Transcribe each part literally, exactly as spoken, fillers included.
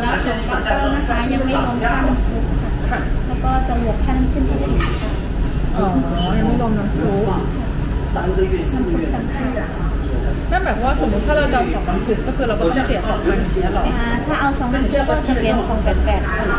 แล้วสองกับเก้านะคะยังไม่รวมค่าน้ำซุปค่ะแล้วก็จะบวกค่าน้ำจิ้มอีกสิบบาทอ๋อยังไม่รวมน้ำซุปน้ำซุปต่างๆนั่นหมายความว่าสมมติถ้าเราจะเอาสองน้ำซุปก็คือเราก็ต้องเสียสองพันอย่างนี้หรอถ้าเอาสองน้ำซุปก็จะเป็นสองแปดแปด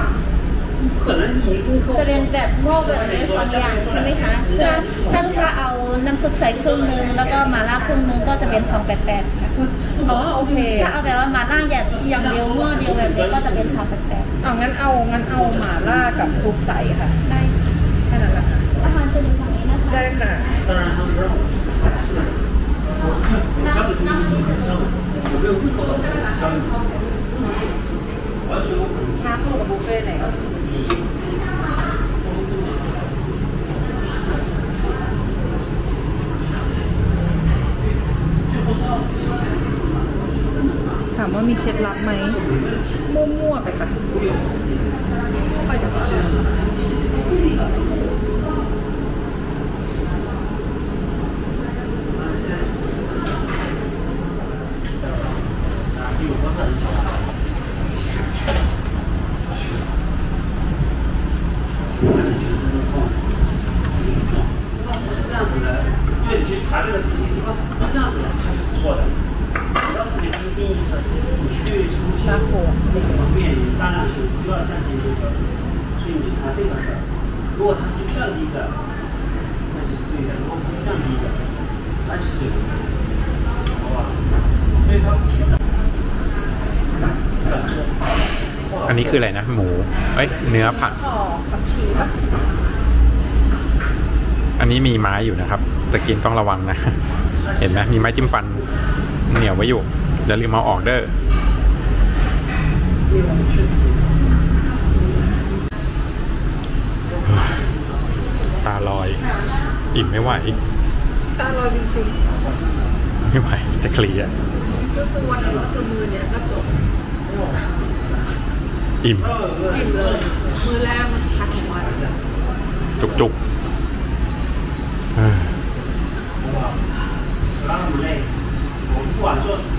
จะเป็นแบบโม่แบบนี้สองอย่างใช่ไหมคะถ้าถ้าลูกค้าเอาน้ำซุปใส่ครึ่งนึงแล้วก็มาล่าครึ่งนึงก็จะเป็นสองแปดแปดค่ะอ๋อโอเคถ้าเอาแบบว่ามาล่าอย่างอย่างเดียวโม่เดียวแบบนี้ก็จะเป็นสองแปดแปดอ๋องั้นเอางั้นเอาหม่าล่ากับซุปใสค่ะได้แค่นั้นแหละค่ะอาหารจะอยู่ฝั่งนี้นะคะได้ค่ะน้ำกับบุฟเฟ่ต์ไหนถามว่ามีเคล็ดลับไหมมั่วๆไปค่ะไปเดี๋ยวน่ากลัว当然是不要降低这个，所以你就查这个事儿。如果它是降低的，那就是对的；如果它是降低的，那就是好吧？所以它อันนี้คืออะไรนะหมูเอ้ยเนื้อผัดผักชีป่ะอันนี้มีไม้อยู่นะครับจะกินต้องระวังนะเห็นไหมมีไม้จิ้มฟันเหนียวไว้อยู่อย่าลืมเอาออกเด้อตาลอยอิ่มไม่ไหวตาลอยจริงๆไม่ไหวจะเคลียร์ก็คือวันนี้ก็คือมือเนี่ยก็จบอิ่มอิ่มเลยมือแรกมันชัดของวันจุกจุก不让你累，我不管做什么。